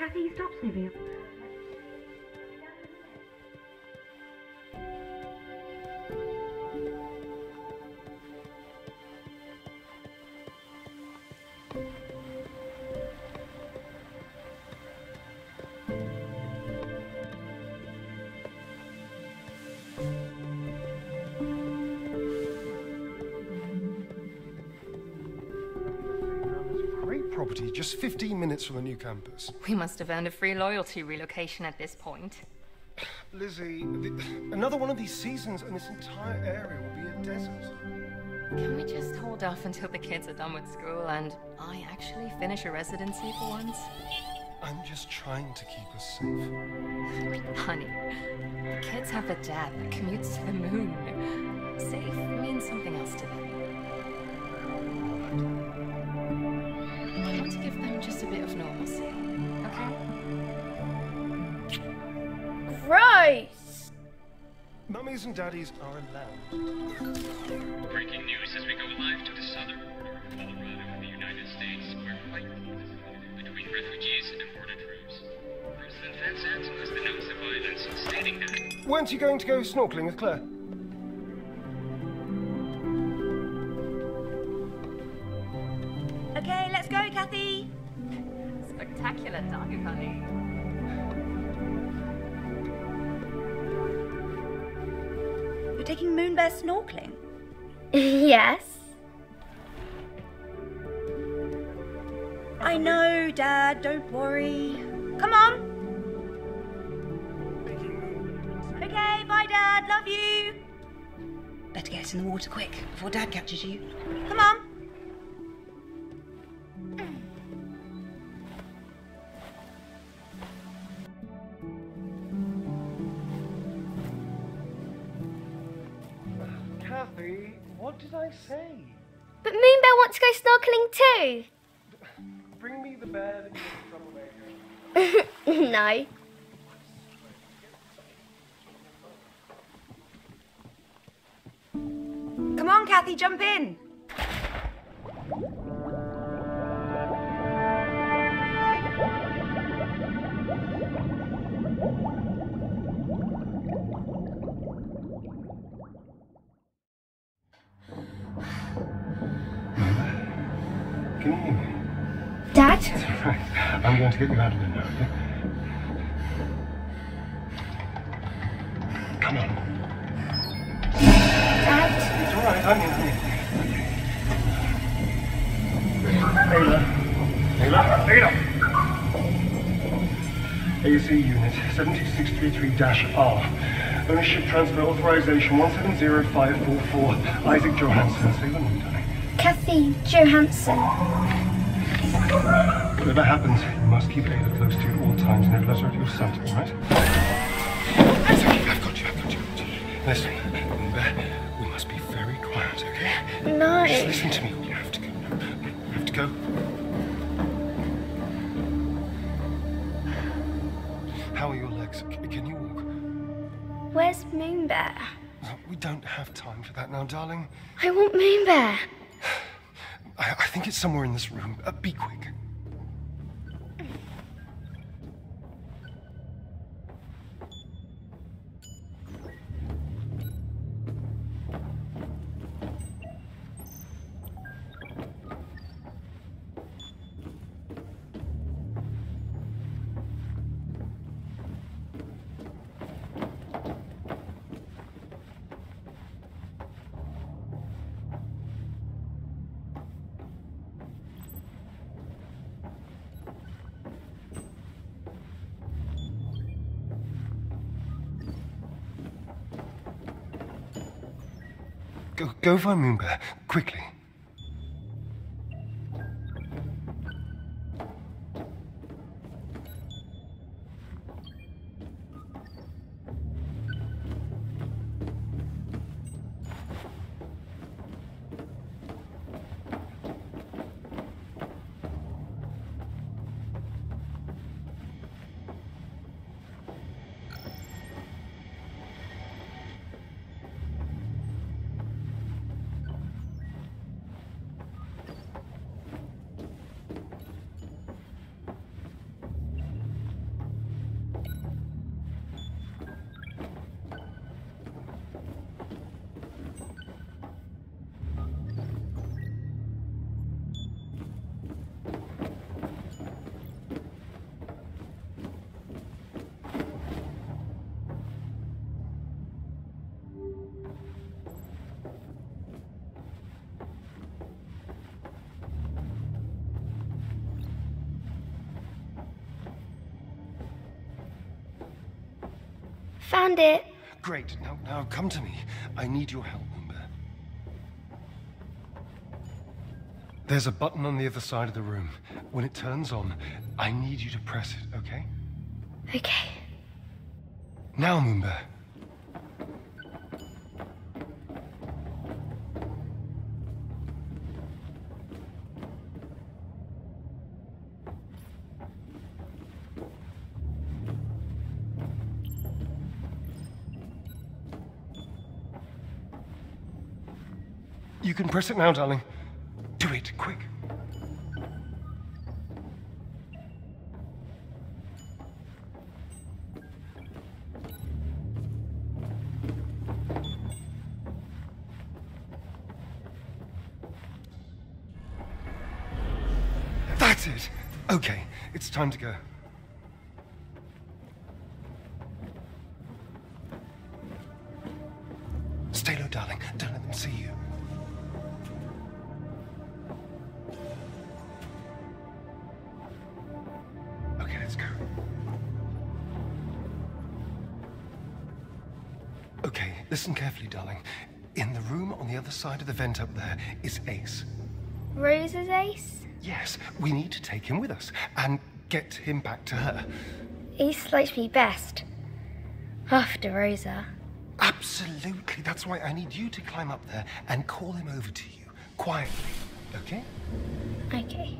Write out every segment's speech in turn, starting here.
Kathy, stop sniffing. Property, just 15 minutes from the new campus. We must have earned a free loyalty relocation at this point. Lizzie, another one of these seasons and this entire area will be a desert. Can we just hold off until the kids are done with school and I actually finish a residency for once? I'm just trying to keep us safe. Honey, the kids have a dad that commutes to the moon. Safe means something else to them. I want to give them just a bit of normalcy, okay? Gross! Mummies and daddies are allowed. Breaking news as we go live to the southern border of Colorado in the United States, where fighting is between refugees and border troops. President Van Zandt has denounced the violence, stating that... Weren't you going to go snorkeling with Claire? Okay, let's go, Kathy. Spectacular dive, honey. You're taking Moonbear snorkeling? Yes. I know, Dad, don't worry. Come on. Okay, bye, Dad, love you. Better get us in the water quick, before Dad catches you. Come on. Kathy, what did I say? But Moonbear wants to go snorkeling too. Bring me the bear that you throw away. No. Come on, Kathy, jump in. Can you hear me? Dad? Right. I'm going to get you out of there now, okay? Come on. Dad? It's all right, I'm here. Ayla. AC unit 7633-R. Ownership transfer authorization 170544. Isaac Johansson. Say the name, darling. Kathy Johansson. Whatever happens, you must keep Ayla close to you at all times. Never let her out of your sight, all right? I've got you. Listen, we must be very quiet, okay? No. Just listen to me. You have to go. You have to go. How are your legs? Can you walk? Where's Moonbear? We don't have time for that now, darling. I want Moonbear. I think it's somewhere in this room. Be quick. Go find Moonbear, quickly. Found it. Great. Now come to me. I need your help, Moomba. There's a button on the other side of the room. When it turns on, I need you to press it, okay? Okay. Now, Moomba. You can press it now, darling. Do it, quick. That's it. Okay, it's time to go. Stay low, darling. Don't let them see you. Okay, let's go. Okay, listen carefully, darling. In the room on the other side of the vent up there is Ace. Rosa's Ace? Yes, we need to take him with us and get him back to her. Ace likes me best. After Rosa. Absolutely. That's why I need you to climb up there and call him over to you. Quietly, okay? Okay.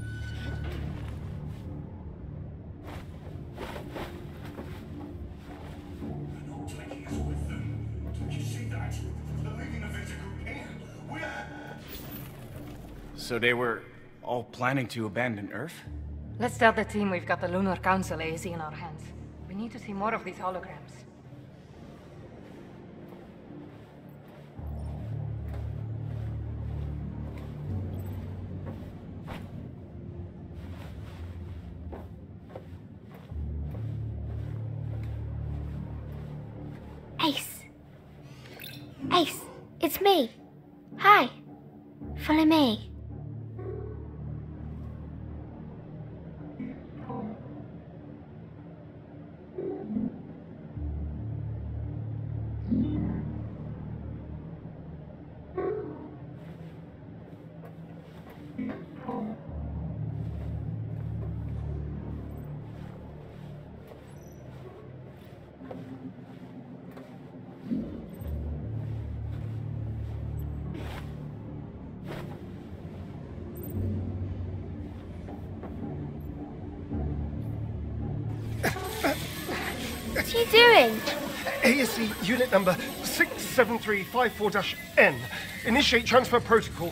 So they were all planning to abandon Earth? Let's tell the team we've got the Lunar Council AZ in our hands. We need to see more of these holograms. Ace. Ace, it's me. Hi. Follow me. What are you doing? ASC unit number 67354-N. Initiate transfer protocol.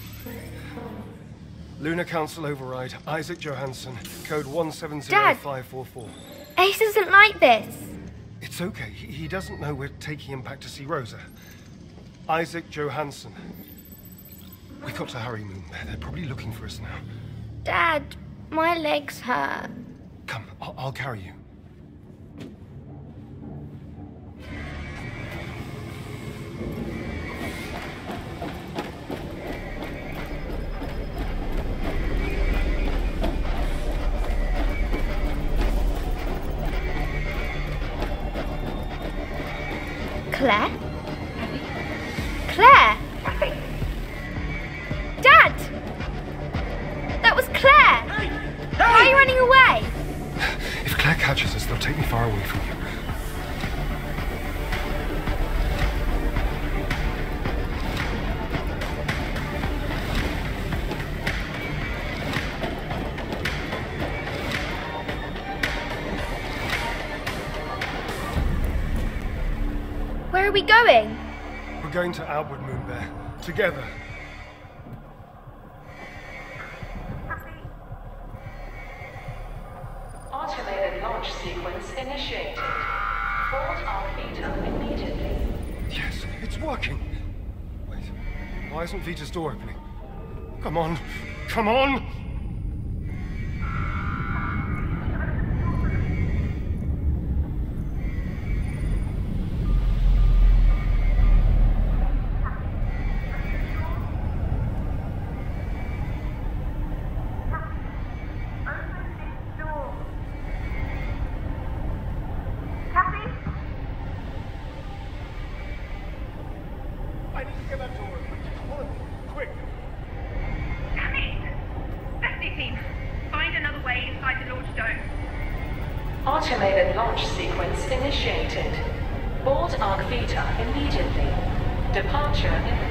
Lunar Council override. Isaac Johansson. Code 170544. Ace isn't like this. It's okay. He doesn't know we're taking him back to see Rosa. Isaac Johansson. We've got to hurry, Moon. They're probably looking for us now. Dad, my legs hurt. Come, I'll carry you. Claire? Claire? Dad! That was Claire! Why are you running away? If Claire catches us, they'll take me far away from you. Where are we going? We're going to Outward, Moonbear. Together. Automated launch sequence initiated. Board on Vita immediately. Yes, it's working. Wait, why isn't Vita's door opening? Come on, come on! team. Find another way inside the launch dome. Automated launch sequence initiated. Board Arc Vita immediately. Departure imminent.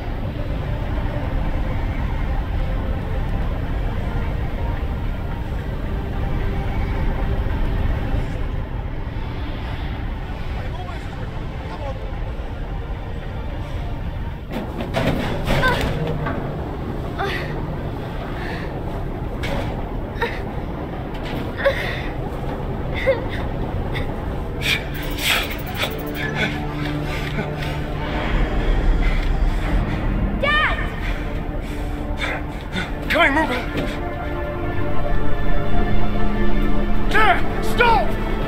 Coming, move it! Dad, stop!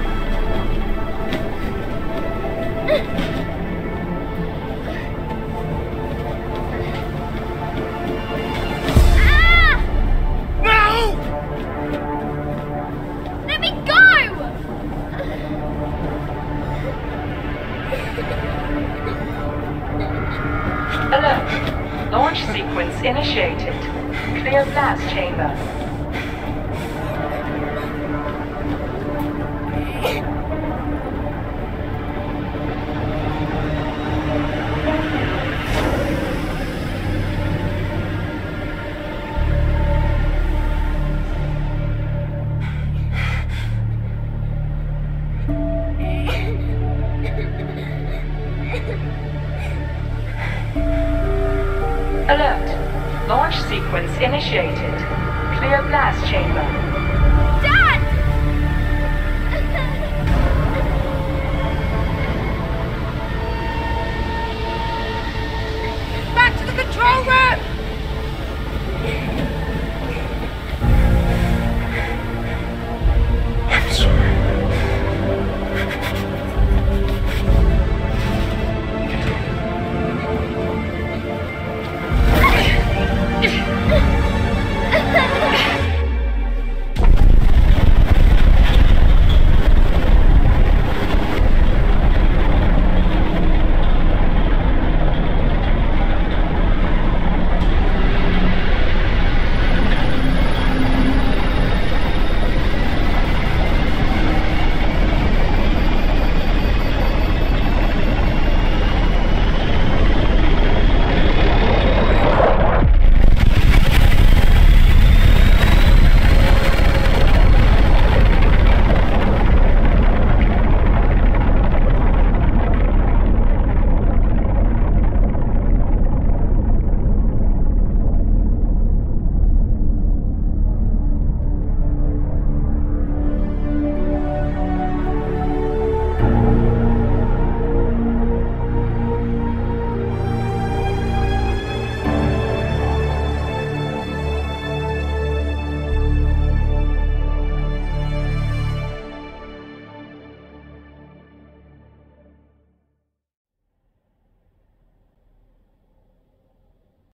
No! Let me go! Alert. Launch sequence initiated. Clear blast chamber. Alert. Launch sequence initiated. Clear blast chamber. Dad! Back to the control room!